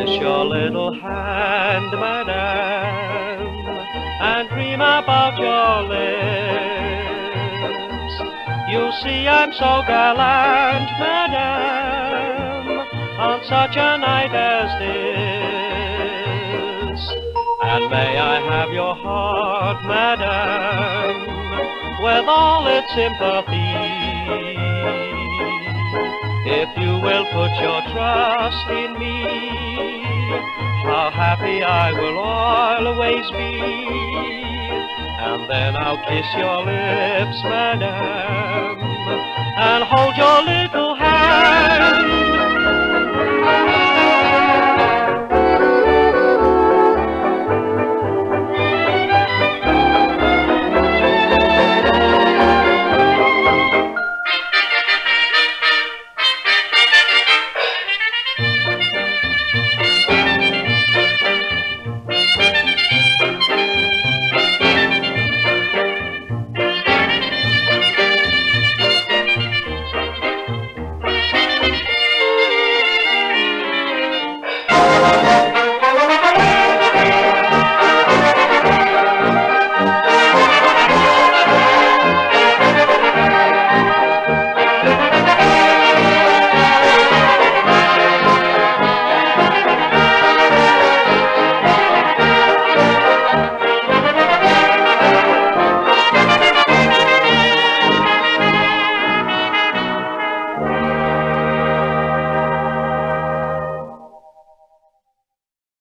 kiss your little hand, madame, and dream about your lips. You see I'm so gallant, madame, on such a night as this. And may I have your heart, madame, with all its sympathy. If you will put your trust in me, how happy I will always be. And then I'll kiss your lips, madame, and hold your little hand.